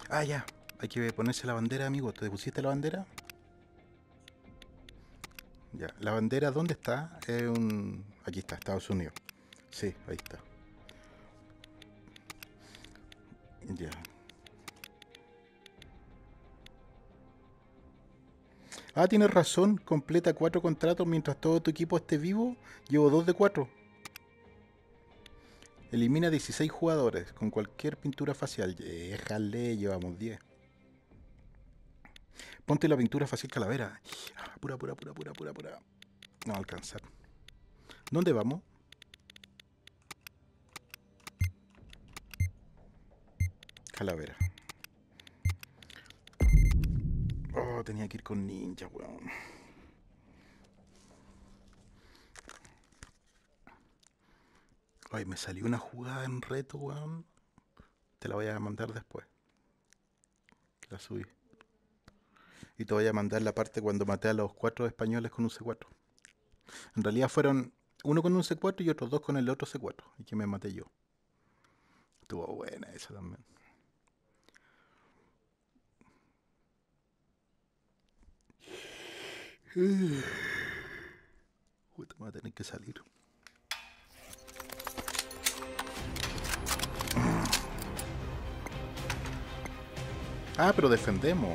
Ah, ya. Hay que ponerse la bandera, amigo. ¿Te pusiste la bandera? Ya. ¿La bandera dónde está? Aquí está, Estados Unidos. Sí, ahí está. Ya. Ah, tienes razón. Completa 4 contratos mientras todo tu equipo esté vivo. Llevo 2 de 4. Elimina 16 jugadores con cualquier pintura facial. Déjale, llevamos 10. Ponte la pintura facial calavera. Pura, pura, pura, pura, pura, pura. No va a alcanzar. ¿Dónde vamos? Calavera. Oh, tenía que ir con ninja, weón. Ay, me salió una jugada en reto, weón. Te la voy a mandar después. La subí. Y te voy a mandar la parte cuando maté a los 4 españoles con un C4. En realidad fueron uno con un C4 y otros 2 con el otro C4. Y que me maté yo. Estuvo buena esa también. Puta, me voy a tener que salir. Ah, pero defendemos.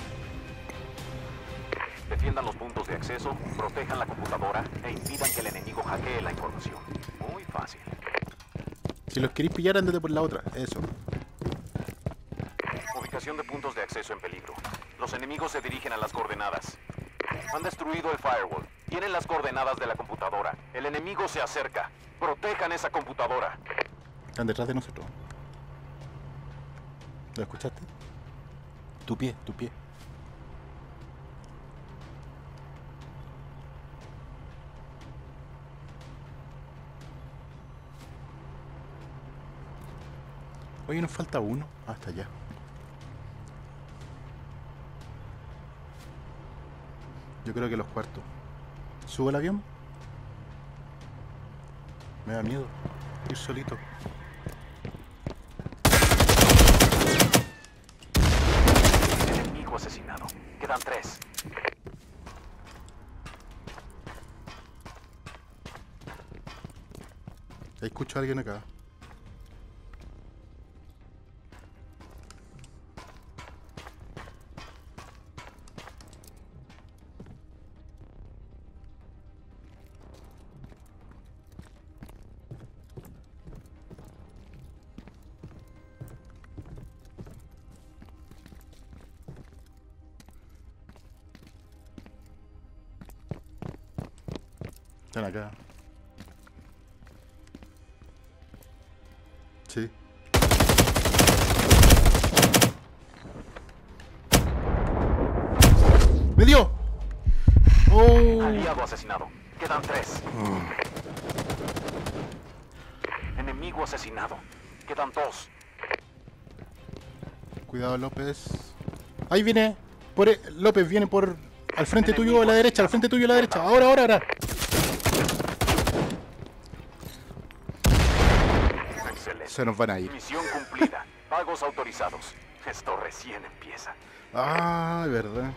Defiendan los puntos de acceso, protejan la computadora e impidan que el enemigo hackee la información. Muy fácil. Si los queréis pillar, andate por la otra. Eso. Ubicación de puntos de acceso en peligro. Los enemigos se dirigen a las coordenadas. Han destruido el firewall. Tienen las coordenadas de la computadora. El enemigo se acerca. Protejan esa computadora. Están detrás de nosotros. ¿Lo escuchaste? Tu pie, tu pie. Oye, nos falta uno. Hasta allá. Yo creo que los cuartos. ¿Subo el avión? Me da miedo ir solito. Enemigo asesinado. Quedan 3. Ahí escucho a alguien acá. Están acá. Sí. ¡Me dio! ¡Oh! Aliado asesinado. Quedan 3. Enemigo asesinado. Quedan 2. Cuidado, López. Ahí viene. López viene por... Al frente Enemigo tuyo a la derecha, al frente tuyo a la derecha. Ahora, ahora, ahora. Excelente. Se nos van a ir. Misión cumplida. Pagos autorizados. Esto recién empieza. Ah, verdad.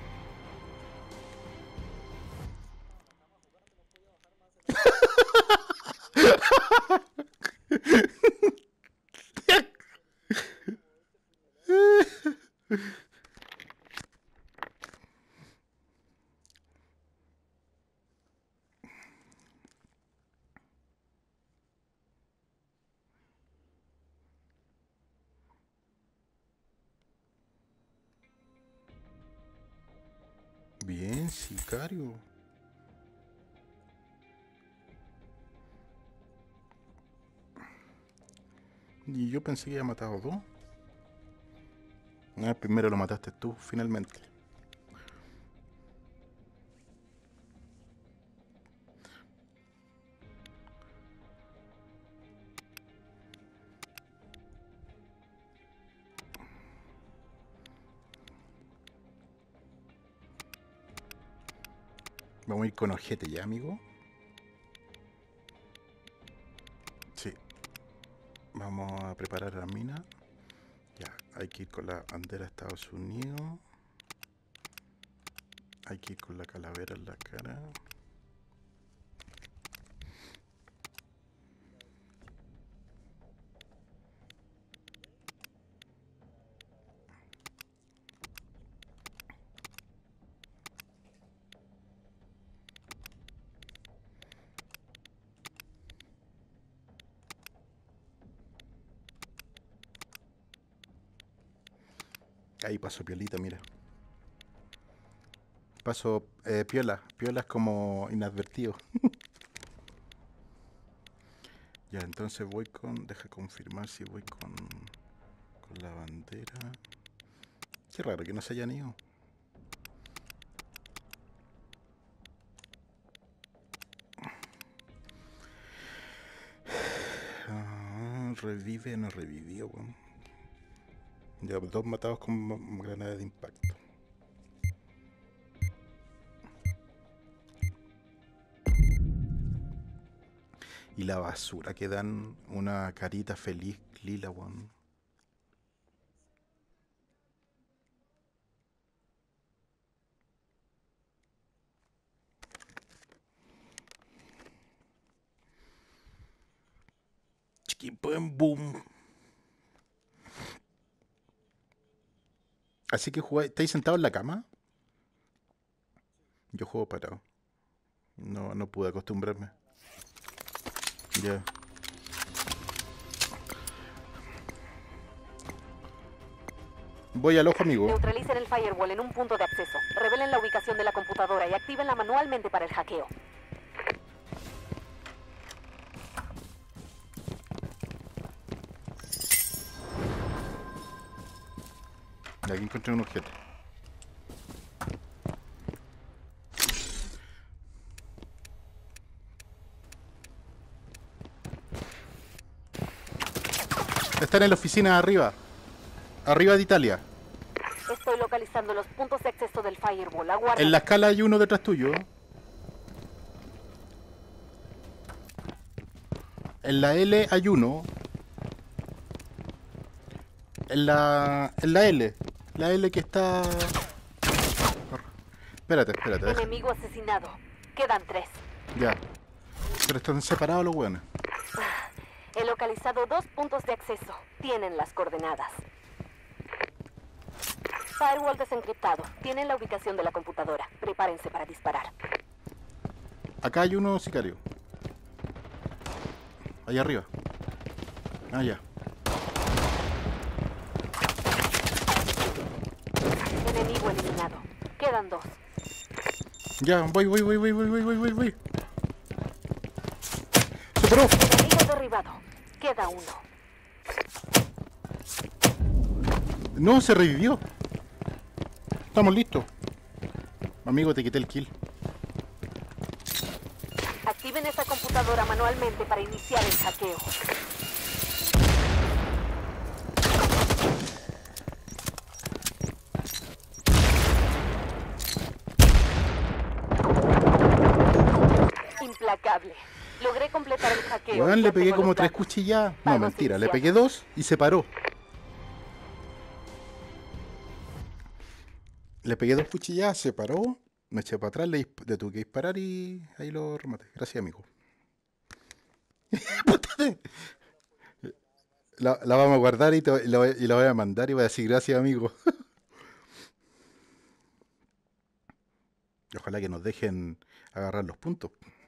Bien, sicario. Y yo pensé que había matado 2. Ah, primero lo mataste tú, finalmente. Vamos a ir con ojete ya, amigo. Sí. Vamos a preparar la mina. Ya, Hay que ir con la bandera de Estados Unidos. Hay que ir con la calavera en la cara. Ahí paso piolita, mira. Paso piola. Piola es como inadvertido. Ya, entonces voy con... Deja confirmar si voy con la bandera. Qué raro que no se hayan ido. Revive, no revivió, weón. Ya, 2 matados con granada de impacto. Y la basura que dan una carita feliz, lila, weón. Chiqui, boom, boom. Así que jugáis, ¿estáis sentados en la cama? Yo juego parado. No pude acostumbrarme. Ya. Voy al ojo, amigo. Neutralicen el firewall en un punto de acceso. Revelen la ubicación de la computadora y actívenla manualmente para el hackeo. Aquí encontré un objeto. Están en la oficina arriba. Arriba de Italia. Estoy localizando los puntos de acceso del firewall. Aguarda. En la escala hay uno detrás tuyo. En la L hay uno. En la L. La L que está... Espérate. Deja. Enemigo asesinado. Quedan 3. Ya. Pero están separados los buenos. He localizado 2 puntos de acceso. Tienen las coordenadas. Firewall desencriptado. Tienen la ubicación de la computadora. Prepárense para disparar. Acá hay uno sicario. Allá arriba. Ah, ya. Enemigo eliminado. Quedan 2. Ya, voy. ¡Superó! Enemigo derribado. Queda 1. No, se revivió. Estamos listos. Amigo, te quité el kill. Activen esta computadora manualmente para iniciar el hackeo. Implacable. Logré completar el hackeo. Weón, Ya le pegué tengo como los 3 datos. cuchilladas. No, Vamos mentira, a le iniciar. pegué 2 y se paró. Le pegué 2 cuchilladas, se paró. Me eché para atrás, le tuve que disparar y ahí lo rematé. Gracias, amigo. La vamos a guardar y la voy a mandar y voy a decir gracias, amigo. Ojalá que nos dejen agarrar los puntos.